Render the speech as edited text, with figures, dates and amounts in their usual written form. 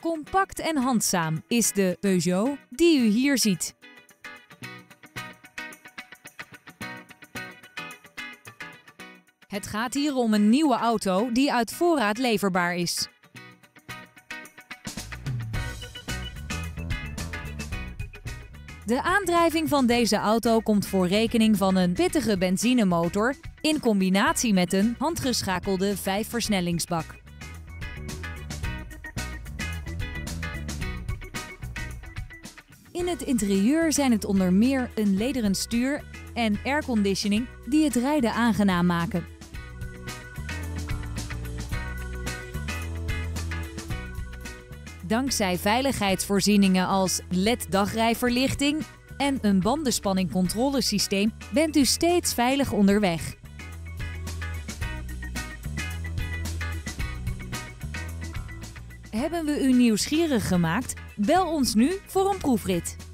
Compact en handzaam is de Peugeot die u hier ziet. Het gaat hier om een nieuwe auto die uit voorraad leverbaar is. De aandrijving van deze auto komt voor rekening van een pittige benzinemotor in combinatie met een handgeschakelde 5-versnellingsbak. In het interieur zijn het onder meer een lederen stuur en airconditioning die het rijden aangenaam maken. Dankzij veiligheidsvoorzieningen als LED-dagrijverlichting en een bandenspanningcontrolesysteem bent u steeds veilig onderweg. Hebben we u nieuwsgierig gemaakt? Bel ons nu voor een proefrit.